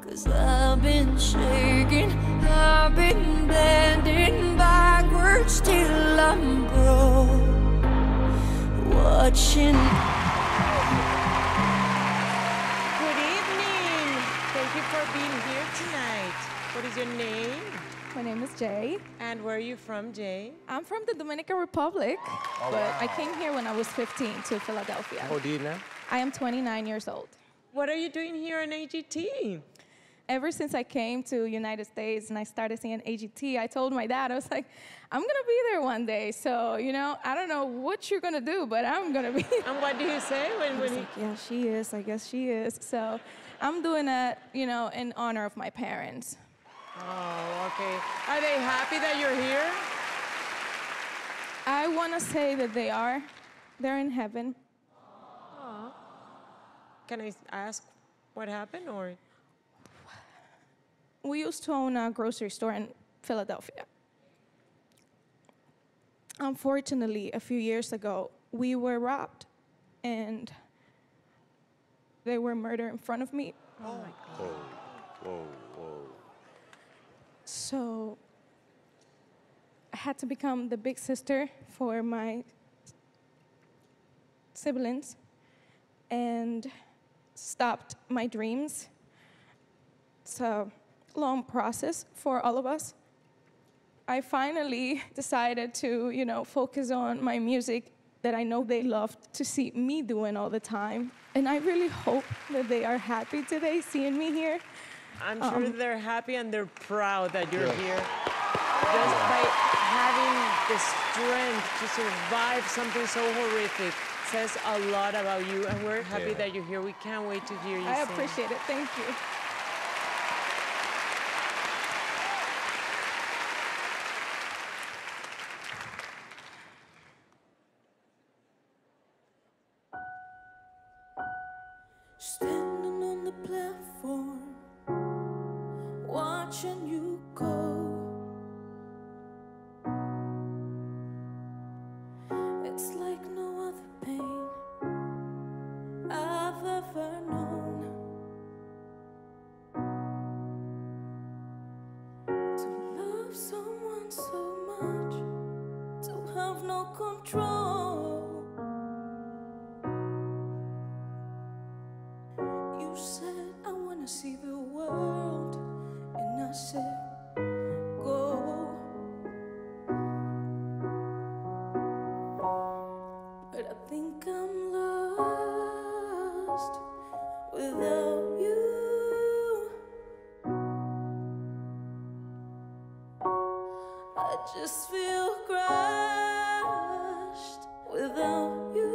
'Cause I've been shaking, I've been bending backwards till I'm broke, watching. Good evening. Thank you for being here tonight. What is your name? My name is Jay. And where are you from, Jay? I'm from the Dominican Republic, but I came here when I was 15 to Philadelphia. How old are you now? I am 29 years old. What are you doing here in AGT? Ever since I came to United States and I started seeing AGT, I told my dad, I was like, I'm gonna be there one day. So, you know, I don't know what you're gonna do, but I'm gonna be. And what do you say when he... Like, yeah, she is, I guess she is. So I'm doing that, you know, in honor of my parents. Oh, okay. Are they happy that you're here? I wanna say that they are. They're in heaven. Can I ask what happened, or? We used to own a grocery store in Philadelphia. Unfortunately, a few years ago, we were robbed, and they were murdered in front of me. Oh my God. Whoa, whoa. So I had to become the big sister for my siblings and stopped my dreams. It's a long process for all of us. I finally decided to, you know, focus on my music that I know they love to see me doing all the time. And I really hope that they are happy today seeing me here. I'm sure they're happy and they're proud that you're here. Just by having the strength to survive something so horrific says a lot about you, and we're happy that you're here. We can't wait to hear you I sing. appreciate it, thank you. Standing on the platform, watching you go. It's like no other pain I've ever known. To love someone so much, to have no control. You said, I wanna see the world, and I said, go. But I think I'm lost without you. I just feel crushed without you.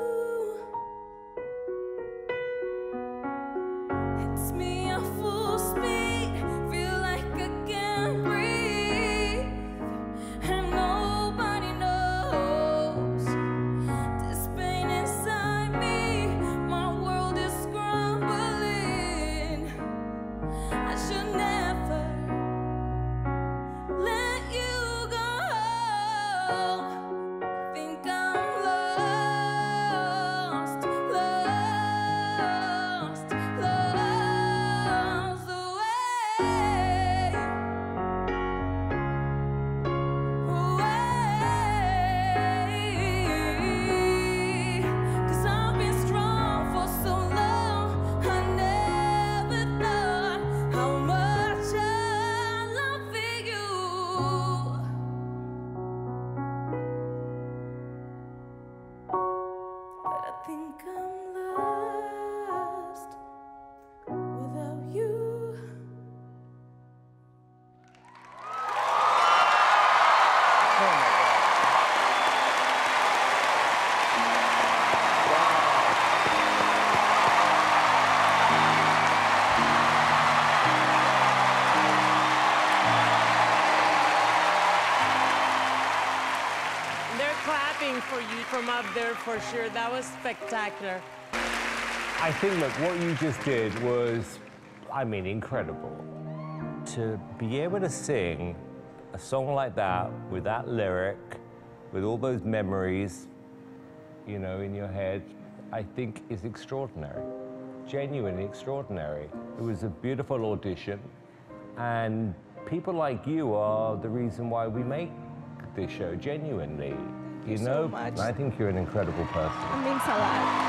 It's me at full speed, feel like I can't breathe, and nobody knows this pain inside me. My world is crumbling. I should never let you go. Think I'm lost, lost, lost away, away. 'Cause I've been strong for so long, I never thought how much I love you. But I think I'm lost without you. They're clapping for you from up there for sure. That was spectacular. I think, look, what you just did was, I mean, incredible. To be able to sing a song like that, with that lyric, with all those memories, you know, in your head, I think is extraordinary. genuinely extraordinary. It was a beautiful audition, and people like you are the reason why we make this show, genuinely. you so much. I think you're an incredible person. It means a lot.